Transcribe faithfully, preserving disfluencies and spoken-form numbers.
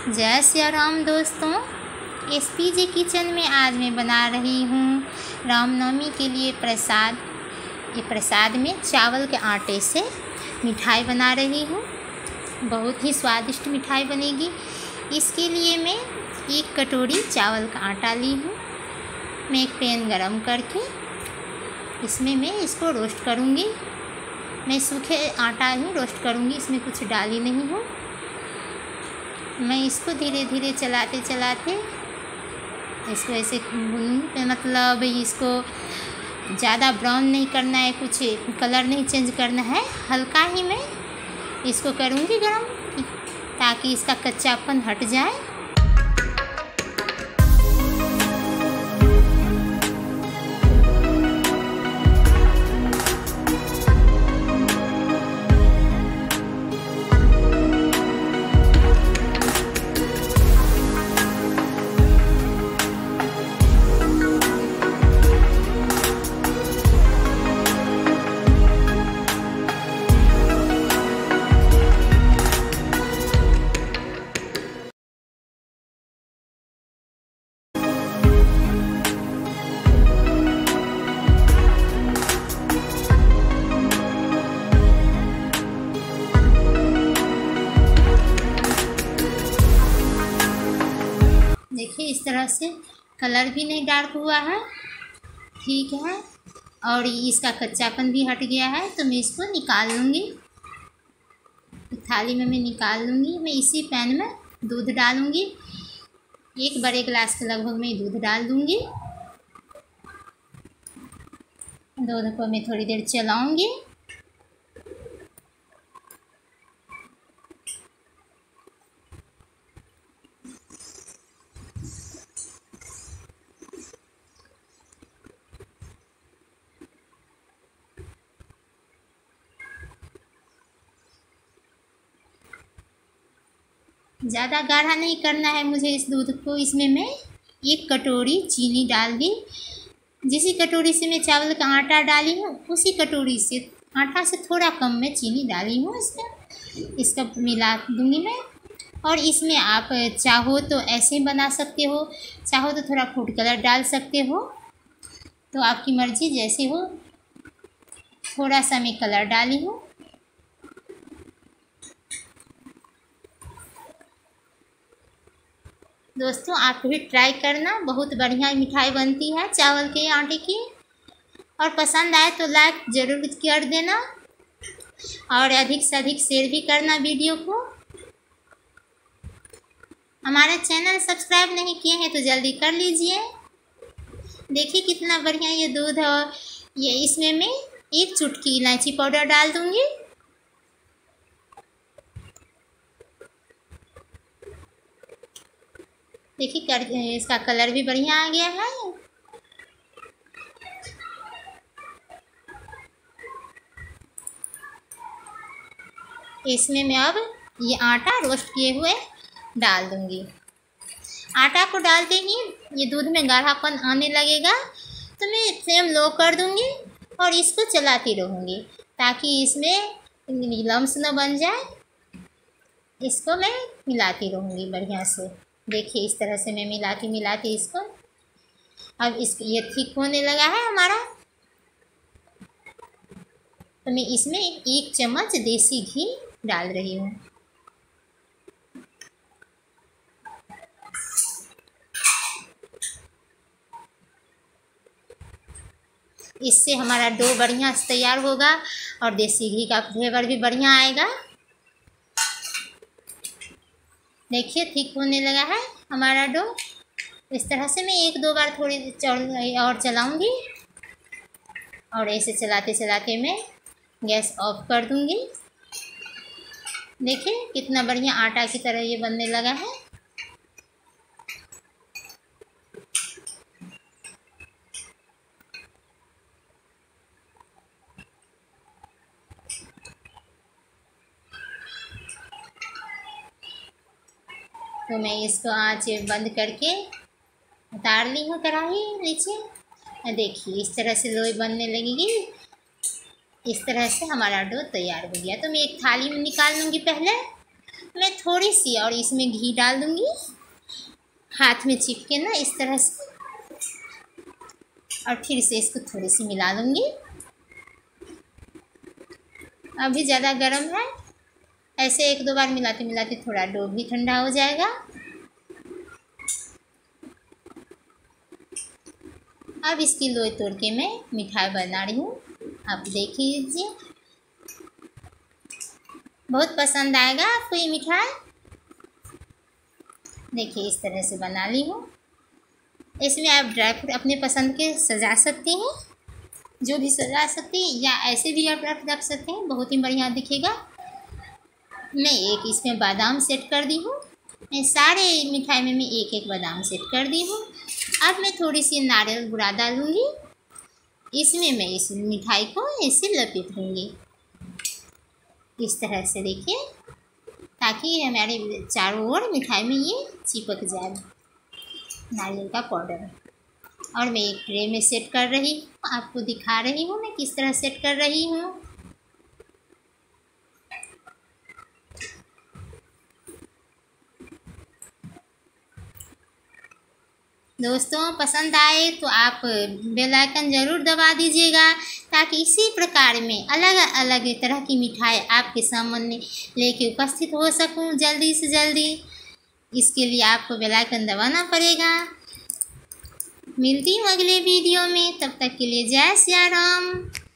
जय सिया राम दोस्तों, S P जे kitchen में आज मैं बना रही हूँ रामनवमी के लिए प्रसाद। ये प्रसाद में चावल के आटे से मिठाई बना रही हूँ। बहुत ही स्वादिष्ट मिठाई बनेगी। इसके लिए मैं एक कटोरी चावल का आटा ली हूँ। मैं एक पैन गरम करके इसमें मैं इसको रोस्ट करूँगी। मैं सूखे आटा ही रोस्ट करूँगी, इसमें कुछ डाली नहीं हूँ। मैं इसको धीरे धीरे चलाते चलाते इसको ऐसे भून, मतलब इसको ज़्यादा ब्राउन नहीं करना है, कुछ कलर नहीं चेंज करना है। हल्का ही मैं इसको करूँगी गरम, ताकि इसका कच्चापन हट जाए। देखिए इस तरह से कलर भी नहीं डार्क हुआ है, ठीक है, और इसका कच्चापन भी हट गया है। तो मैं इसको निकाल लूँगी, थाली में मैं निकाल लूँगी। मैं इसी पैन में दूध डालूँगी, एक बड़े गिलास के लगभग मैं दूध डाल दूँगी। दूध को मैं थोड़ी देर चलाऊँगी। ज़्यादा गाढ़ा नहीं करना है मुझे इस दूध को। इसमें मैं एक कटोरी चीनी डाल दी। जिसी कटोरी से मैं चावल का आटा डाली हूँ, उसी कटोरी से आटा से थोड़ा कम मैं चीनी डाली हूँ। इसका इसका मिला दूँगी मैं। और इसमें आप चाहो तो ऐसे बना सकते हो, चाहो तो थोड़ा फूड कलर डाल सकते हो, तो आपकी मर्ज़ी जैसे हो। थोड़ा सा मैं कलर डाली हूँ। दोस्तों आप भी ट्राई करना, बहुत बढ़िया मिठाई बनती है चावल के आटे की। और पसंद आए तो लाइक ज़रूर कर देना, और अधिक से अधिक शेयर भी करना वीडियो को। हमारा चैनल सब्सक्राइब नहीं किए हैं तो जल्दी कर लीजिए। देखिए कितना बढ़िया ये दूध है। ये इसमें मैं एक चुटकी इलायची पाउडर डाल दूँगी। देखिए कर इसका कलर भी बढ़िया आ गया है। इसमें मैं अब ये आटा रोस्ट किए हुए डाल दूंगी। आटा को डालते ही ये दूध में गाढ़ापन आने लगेगा, तो मैं फ्लेम लो कर दूंगी और इसको चलाती रहूँगी, ताकि इसमें लम्स न बन जाए। इसको मैं मिलाती रहूँगी बढ़िया से। देखिए इस तरह से मैं मिलाती मिलाती इसको, अब इस ये ठीक होने लगा है हमारा। तो मैं इसमें एक चम्मच देसी घी डाल रही हूँ। इससे हमारा डो बढ़िया से तैयार होगा और देसी घी का फ्लेवर भी बढ़िया आएगा। देखिए ठीक होने लगा है हमारा डो। इस तरह से मैं एक दो बार थोड़ी और चलाऊंगी, और ऐसे चलाते चलाते मैं गैस ऑफ कर दूंगी। देखिए कितना बढ़िया आटा की तरह ये बनने लगा है। तो मैं इसको आँच बंद करके उतार ली हूँ कढ़ाई नीचे। देखिए इस तरह से लोई बनने लगेगी। इस तरह से हमारा डो तैयार हो गया। तो मैं एक थाली में निकाल लूँगी पहले, मैं थोड़ी सी और इसमें घी डाल दूँगी, हाथ में चिपके ना इस तरह से, और फिर से इसको थोड़ी सी मिला लूँगी। अभी ज़्यादा गर्म है, ऐसे एक दो बार मिलाते मिलाते थोड़ा डो भी ठंडा हो जाएगा। अब इसकी लोई तोड़ के मैं मिठाई बना रही हूँ, आप देख लीजिए। बहुत पसंद आएगा आपको ये मिठाई। देखिए इस तरह से बना ली हूँ। इसमें आप ड्राई फ्रूट अपने पसंद के सजा सकते हैं, जो भी सजा सकते हैं, या ऐसे भी आप रख सकते हैं, बहुत ही बढ़िया दिखेगा। मैं एक इसमें बादाम सेट कर दी हूँ। मैं सारे मिठाई में मैं एक एक बादाम सेट कर दी हूँ। अब मैं थोड़ी सी नारियल बुरा डालूँगी। इसमें मैं इस मिठाई को ऐसे लपेट दूँगी इस तरह से, देखिए, ताकि हमारे चारों ओर मिठाई में ये चिपक जाए नारियल का पाउडर। और मैं एक ट्रे में सेट कर रही हूँ, आपको दिखा रही हूँ मैं किस तरह सेट कर रही हूँ। दोस्तों पसंद आए तो आप बेल आइकन ज़रूर दबा दीजिएगा, ताकि इसी प्रकार में अलग अलग तरह की मिठाई आपके सामने लेके उपस्थित हो सकूं जल्दी से जल्दी। इसके लिए आपको बेल आइकन दबाना पड़ेगा। मिलती हूँ अगले वीडियो में, तब तक के लिए जय सिया राम।